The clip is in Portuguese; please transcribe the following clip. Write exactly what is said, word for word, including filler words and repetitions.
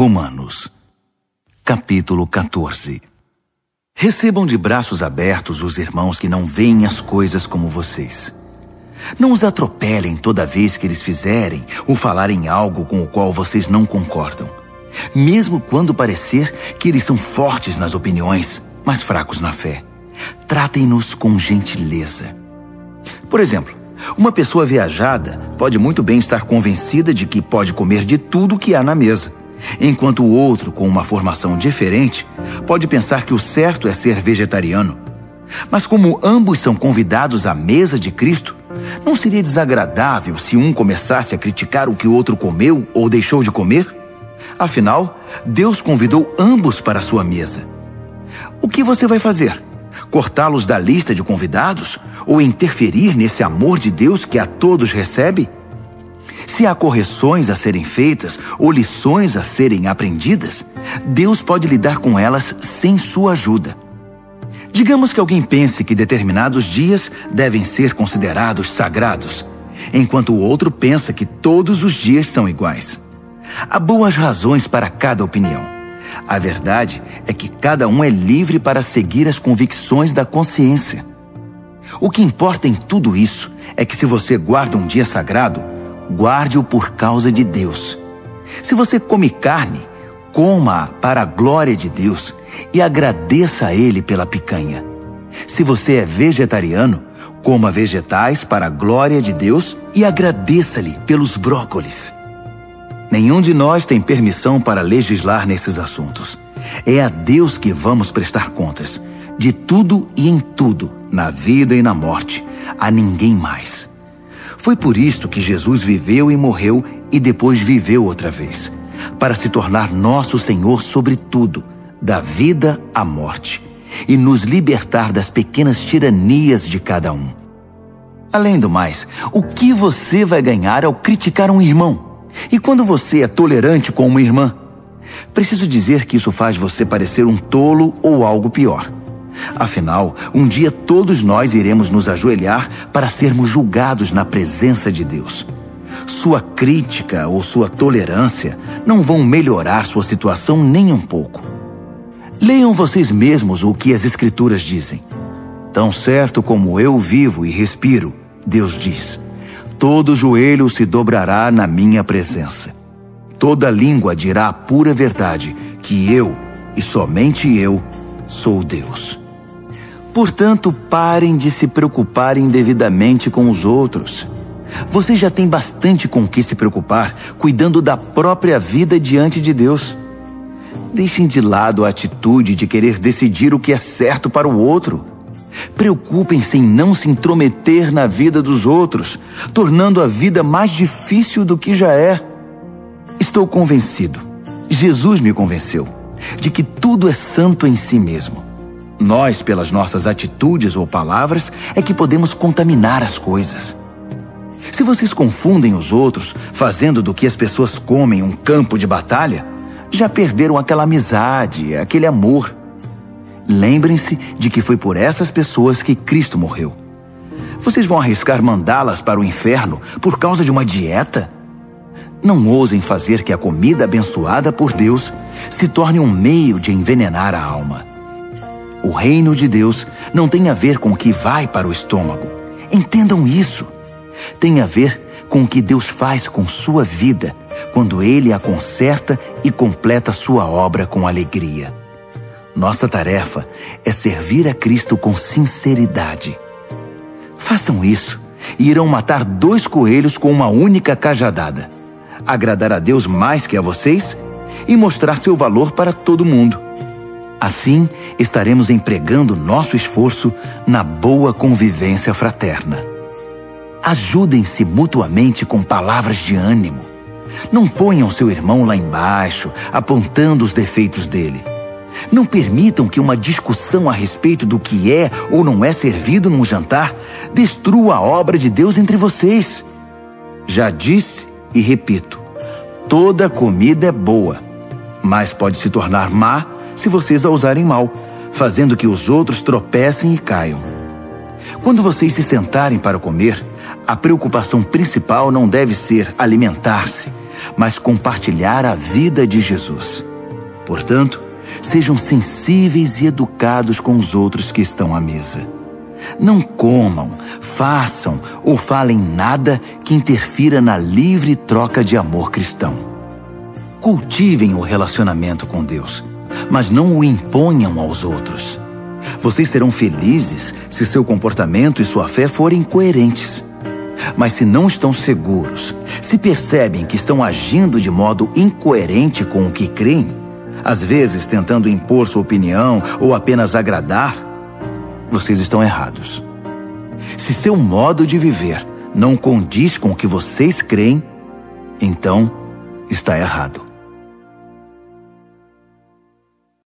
Romanos, capítulo quatorze. Recebam de braços abertos os irmãos que não veem as coisas como vocês. Não os atropelem toda vez que eles fizerem ou falarem algo com o qual vocês não concordam, mesmo quando parecer que eles são fortes nas opiniões, mas fracos na fé. Tratem-nos com gentileza. Por exemplo, uma pessoa viajada pode muito bem estar convencida de que pode comer de tudo que há na mesa, enquanto o outro, com uma formação diferente, pode pensar que o certo é ser vegetariano. Mas como ambos são convidados à mesa de Cristo, não seria desagradável se um começasse a criticar o que o outro comeu ou deixou de comer? Afinal, Deus convidou ambos para a sua mesa. O que você vai fazer? Cortá-los da lista de convidados? Ou interferir nesse amor de Deus que a todos recebe? Se há correções a serem feitas ou lições a serem aprendidas, Deus pode lidar com elas sem sua ajuda. Digamos que alguém pense que determinados dias devem ser considerados sagrados, enquanto o outro pensa que todos os dias são iguais. Há boas razões para cada opinião. A verdade é que cada um é livre para seguir as convicções da consciência. O que importa em tudo isso é que se você guarda um dia sagrado, guarde-o por causa de Deus. Se você come carne, coma-a para a glória de Deus e agradeça a Ele pela picanha. Se você é vegetariano, coma vegetais para a glória de Deus e agradeça-lhe pelos brócolis. Nenhum de nós tem permissão para legislar nesses assuntos. É a Deus que vamos prestar contas, de tudo e em tudo, na vida e na morte, a ninguém mais. Foi por isto que Jesus viveu e morreu e depois viveu outra vez, para se tornar nosso Senhor sobre tudo, da vida à morte, e nos libertar das pequenas tiranias de cada um. Além do mais, o que você vai ganhar ao criticar um irmão? E quando você é tolerante com uma irmã? Preciso dizer que isso faz você parecer um tolo ou algo pior. Afinal, um dia todos nós iremos nos ajoelhar para sermos julgados na presença de Deus. Sua crítica ou sua tolerância não vão melhorar sua situação nem um pouco. Leiam vocês mesmos o que as Escrituras dizem. Tão certo como eu vivo e respiro, Deus diz, todo joelho se dobrará na minha presença. Toda língua dirá a pura verdade, que eu, e somente eu, sou Deus. Portanto, parem de se preocupar indevidamente com os outros. Você já tem bastante com que se preocupar, cuidando da própria vida diante de Deus. Deixem de lado a atitude de querer decidir o que é certo para o outro. Preocupem-se em não se intrometer na vida dos outros, tornando a vida mais difícil do que já é. Estou convencido, Jesus me convenceu, de que tudo é santo em si mesmo. Nós, pelas nossas atitudes ou palavras, é que podemos contaminar as coisas. Se vocês confundem os outros, fazendo do que as pessoas comem um campo de batalha, já perderam aquela amizade, aquele amor. Lembrem-se de que foi por essas pessoas que Cristo morreu. Vocês vão arriscar mandá-las para o inferno por causa de uma dieta? Não ousem fazer que a comida abençoada por Deus se torne um meio de envenenar a alma. O reino de Deus não tem a ver com o que vai para o estômago. Entendam isso. Tem a ver com o que Deus faz com sua vida, quando Ele a conserta e completa sua obra com alegria. Nossa tarefa é servir a Cristo com sinceridade. Façam isso e irão matar dois coelhos com uma única cajadada. Agradar a Deus mais que a vocês e mostrar seu valor para todo mundo. Assim, estaremos empregando nosso esforço na boa convivência fraterna. Ajudem-se mutuamente com palavras de ânimo. Não ponham seu irmão lá embaixo, apontando os defeitos dele. Não permitam que uma discussão a respeito do que é ou não é servido num jantar destrua a obra de Deus entre vocês. Já disse e repito, toda comida é boa, mas pode se tornar má se vocês a usarem mal, fazendo que os outros tropecem e caiam. Quando vocês se sentarem para comer, a preocupação principal não deve ser alimentar-se, mas compartilhar a vida de Jesus. Portanto, sejam sensíveis e educados com os outros que estão à mesa. Não comam, façam ou falem nada que interfira na livre troca de amor cristão. Cultivem o relacionamento com Deus, mas não o imponham aos outros. Vocês serão felizes se seu comportamento e sua fé forem coerentes. Mas se não estão seguros, se percebem que estão agindo de modo incoerente com o que creem, às vezes tentando impor sua opinião ou apenas agradar, vocês estão errados. Se seu modo de viver não condiz com o que vocês creem, então está errado.